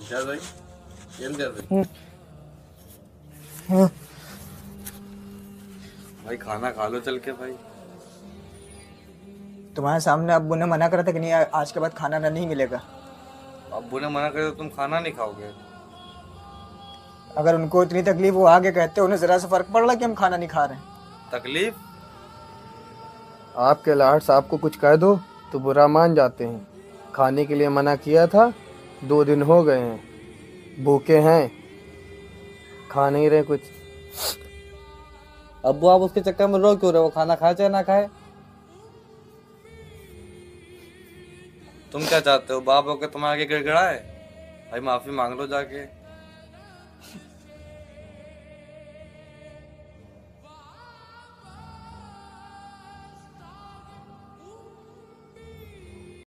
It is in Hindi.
जा भाई ఏం చేద్దాం भाई खाना खा लो चल के भाई। तुम्हारे सामने अब्बू ने मना करा था कि नहीं आज के बाद खाना नहीं मिलेगा। अब्बू ने मना कर तो तुम खाना नहीं खाओगे। अगर उनको इतनी तकलीफ वो आगे कहते उन्हें जरा सा फर्क पड़ रहा कि हम खाना नहीं खा रहे हैं। तकलीफ? आपके लाड साहब को कुछ कह दो तो बुरा मान जाते हैं। खाने के लिए मना किया था, 2 दिन हो गए हैं, भूखे हैं, खा नहीं रहे कुछ। अब्बू आप उसके चक्कर में रो क्यों रहे हो? खाना खाए चाहे ना खाए। तुम क्या चाहते हो? बाप होकर तुम्हारे आगे गिड़गिड़ाए? भाई माफी मांग लो जाके।